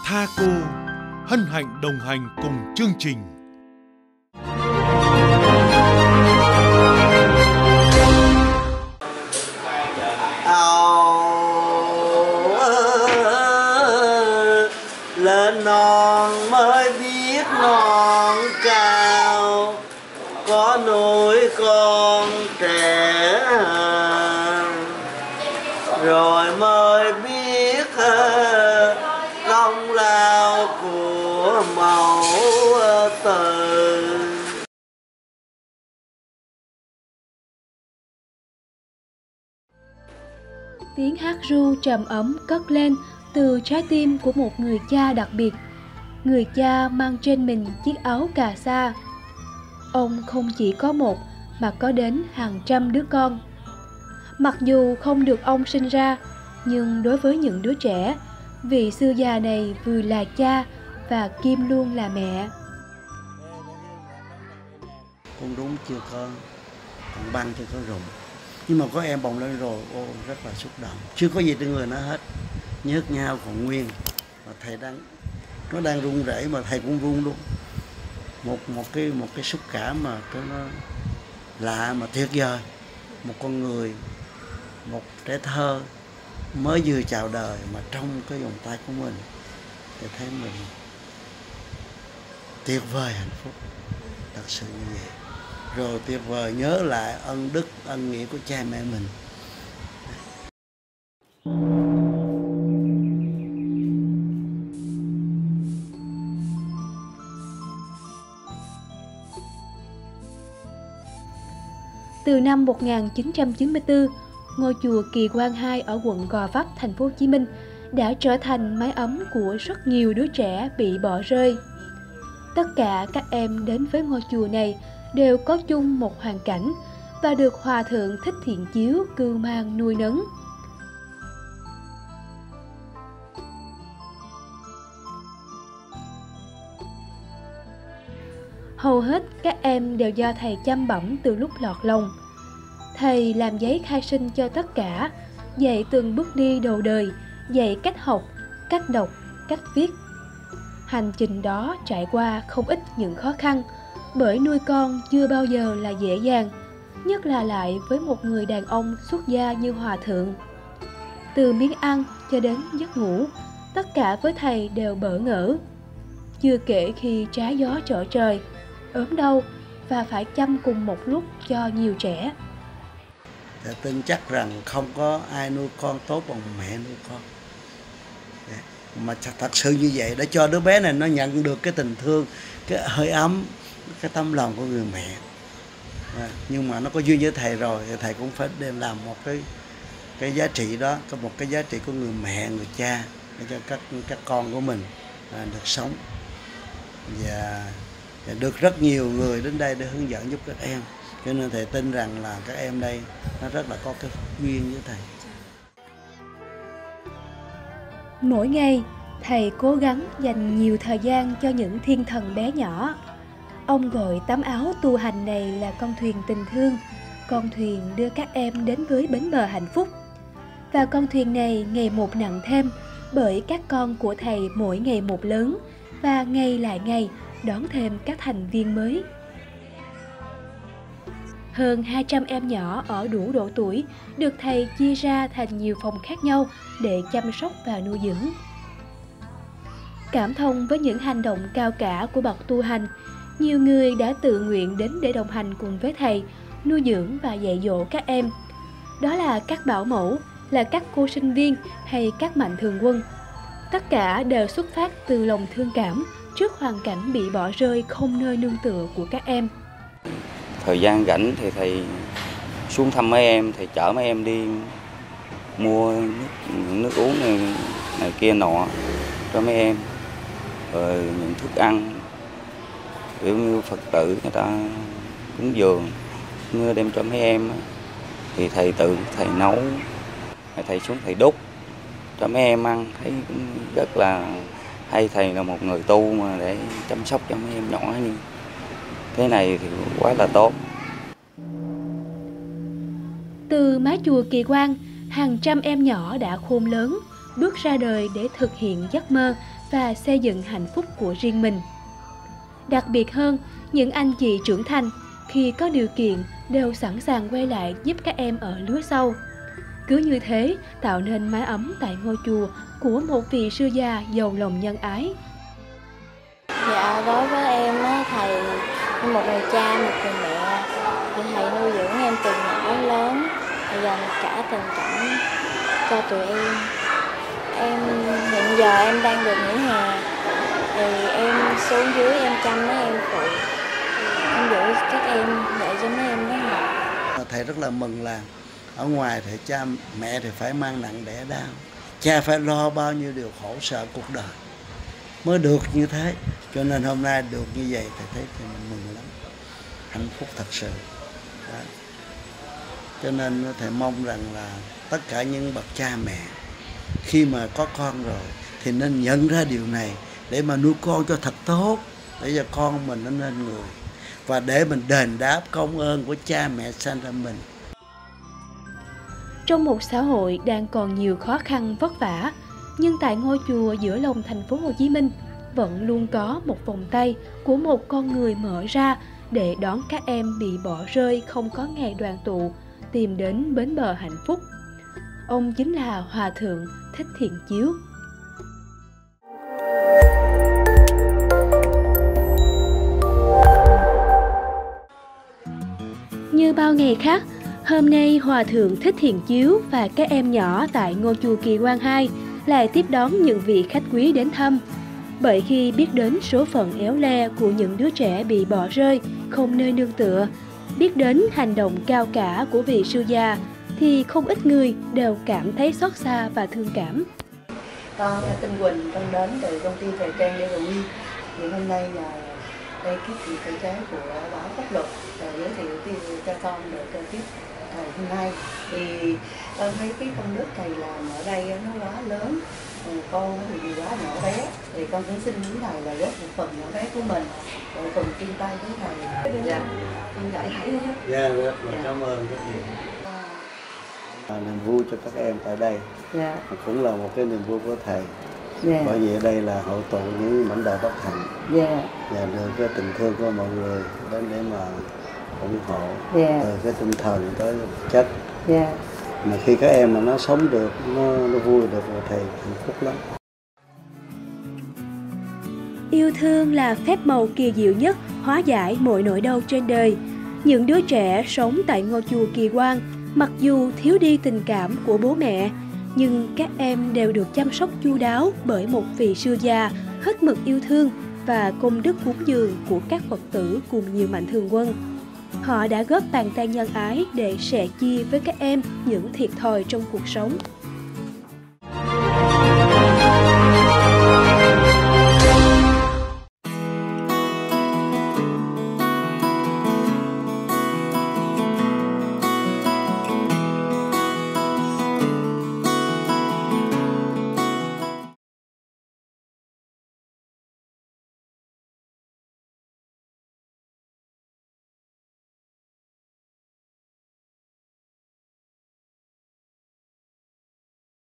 Tha Cô hân hạnh đồng hành cùng chương trình. Lên non mới biết non cao, có nuôi con trẻ rồi mới biết công lao của mẫu tử. Tiếng hát ru trầm ấm cất lên từ trái tim của một người cha đặc biệt. Người cha mang trên mình chiếc áo cà sa. Ông không chỉ có một mà có đến hàng trăm đứa con. Mặc dù không được ông sinh ra, nhưng đối với những đứa trẻ, vị sư già này vừa là cha và kim luôn là mẹ. Con đúng chưa có, con băng chưa có rụng. Nhưng mà có em bồng lên rồi, rất là xúc động. Chưa có gì trên người nó hết, nhớt nhau còn nguyên. Và thầy nó đang run rẩy mà thầy cũng run luôn. Một cái xúc cảm mà nó lạ mà tuyệt vời. Một con người, một trẻ thơ mới vừa chào đời mà trong cái vòng tay của mình thì thấy mình tuyệt vời, hạnh phúc, thật sự như vậy. Rồi tuyệt vời nhớ lại ân đức, ân nghĩa của cha mẹ mình. Từ năm 1994, ngôi chùa Kỳ Quan 2 ở quận Gò Vấp, thành phố Hồ Chí Minh đã trở thành mái ấm của rất nhiều đứa trẻ bị bỏ rơi. Tất cả các em đến với ngôi chùa này đều có chung một hoàn cảnh và được Hòa Thượng Thích Thiện Chiếu cưu mang nuôi nấng. Hầu hết các em đều do thầy chăm bẵm từ lúc lọt lòng. Thầy làm giấy khai sinh cho tất cả, dạy từng bước đi đầu đời, dạy cách học, cách đọc, cách viết. Hành trình đó trải qua không ít những khó khăn, bởi nuôi con chưa bao giờ là dễ dàng, nhất là lại với một người đàn ông xuất gia như Hòa Thượng. Từ miếng ăn cho đến giấc ngủ, tất cả với thầy đều bỡ ngỡ. Chưa kể khi trái gió trở trời, ốm đau và phải chăm cùng một lúc cho nhiều trẻ. Tôi tin chắc rằng không có ai nuôi con tốt bằng mẹ nuôi con. Mà thật sự như vậy để cho đứa bé này nó nhận được cái tình thương, cái hơi ấm, cái tấm lòng của người mẹ. Nhưng mà nó có duyên với thầy rồi thì thầy cũng phải đem làm một cái giá trị đó, có một cái giá trị của người mẹ, người cha để cho các con của mình được sống và được rất nhiều người đến đây để hướng dẫn giúp các em. Cho nên thầy tin rằng là các em đây nó rất là có cái duyên với thầy. Mỗi ngày, thầy cố gắng dành nhiều thời gian cho những thiên thần bé nhỏ. Ông gọi tấm áo tu hành này là con thuyền tình thương, con thuyền đưa các em đến với bến bờ hạnh phúc. Và con thuyền này ngày một nặng thêm, bởi các con của thầy mỗi ngày một lớn và ngày lại ngày đón thêm các thành viên mới. Hơn 200 em nhỏ ở đủ độ tuổi được thầy chia ra thành nhiều phòng khác nhau để chăm sóc và nuôi dưỡng. Cảm thông với những hành động cao cả của bậc tu hành, nhiều người đã tự nguyện đến để đồng hành cùng với thầy, nuôi dưỡng và dạy dỗ các em. Đó là các bảo mẫu, là các cô sinh viên hay các mạnh thường quân. Tất cả đều xuất phát từ lòng thương cảm trước hoàn cảnh bị bỏ rơi không nơi nương tựa của các em. Thời gian rảnh thì thầy xuống thăm mấy em, thầy chở mấy em đi mua nước uống này kia nọ cho mấy em, rồi những thức ăn kiểu như Phật tử người ta cúng dường như đem cho mấy em thì thầy nấu, thầy xuống thầy đút cho mấy em ăn, thấy cũng rất là hay. Thầy là một người tu mà để chăm sóc cho mấy em nhỏ như thế này thì quá là tốt. Từ mái chùa Kỳ Quan, hàng trăm em nhỏ đã khôn lớn, bước ra đời để thực hiện giấc mơ và xây dựng hạnh phúc của riêng mình. Đặc biệt hơn, những anh chị trưởng thành khi có điều kiện đều sẵn sàng quay lại giúp các em ở lứa sau. Cứ như thế tạo nên mái ấm tại ngôi chùa của một vị sư già giàu lòng nhân ái. Dạ, đối với em á, thầy như một người cha, một người mẹ, thì thầy nuôi dưỡng em từ nhỏ đến lớn, thầy dành cả tình cảm cho tụi em. Hiện giờ em đang được nghỉ hè, thì em xuống dưới em chăm mấy em phụ, em giữ các em, dạy cho mấy em nó học. Thầy rất là mừng là ở ngoài thì cha mẹ thì phải mang nặng đẻ đau, cha phải lo bao nhiêu điều khổ sợ cuộc đời mới được như thế. Cho nên hôm nay được như vậy thầy thấy thì mình mừng lắm, hạnh phúc thật sự. Đó. Cho nên thầy mong rằng là tất cả những bậc cha mẹ khi mà có con rồi thì nên nhận ra điều này để mà nuôi con cho thật tốt, để cho con mình nó nên người, và để mình đền đáp công ơn của cha mẹ sanh ra mình. Trong một xã hội đang còn nhiều khó khăn vất vả, nhưng tại ngôi chùa giữa lòng thành phố Hồ Chí Minh vẫn luôn có một vòng tay của một con người mở ra để đón các em bị bỏ rơi không có ngày đoàn tụ, tìm đến bến bờ hạnh phúc. Ông chính là Hòa Thượng Thích Thiện Chiếu. Như bao ngày khác, hôm nay Hòa Thượng Thích Thiện Chiếu và các em nhỏ tại ngôi chùa Kỳ Quan 2 lại tiếp đón những vị khách quý đến thăm. Bởi khi biết đến số phận éo le của những đứa trẻ bị bỏ rơi, không nơi nương tựa, biết đến hành động cao cả của vị sư già, thì không ít người đều cảm thấy xót xa và thương cảm. Con tên Quỳnh, con đến từ công ty thời trang DRW. Thì hôm nay là đây cái kỳ thời trang của báo pháp luật giới thiệu cho con được tiếp thầy hôm nay. Thì con thấy cái công đức thầy làm ở đây nó quá lớn, con thì quá nhỏ bé, thì con cũng xin với thầy là góp một phần nhỏ bé của mình, rồi cùng chung tay với thầy. Dạ, con gửi thầy luôn. Dạ, rất là cảm ơn rất nhiều. Niềm vui cho các em tại đây, Dạ. cũng là một cái niềm vui của thầy. Dạ. Bởi vì ở đây là hội tụ những mảnh đời bất hạnh, Dạ. và được cái tình thương của mọi người đến để mà ủng hộ, Dạ. từ cái tinh thần tới vật chất. Dạ. Mà khi các em mà nó sống được, nó vui được rồi thầy hạnh phúc lắm. Yêu thương là phép màu kỳ diệu nhất hóa giải mọi nỗi đau trên đời. Những đứa trẻ sống tại ngôi chùa Kỳ Quan, mặc dù thiếu đi tình cảm của bố mẹ, nhưng các em đều được chăm sóc chu đáo bởi một vị sư già hết mực yêu thương và công đức cúng dường của các Phật tử cùng nhiều mạnh thường quân. Họ đã góp bàn tay nhân ái để sẻ chia với các em những thiệt thòi trong cuộc sống.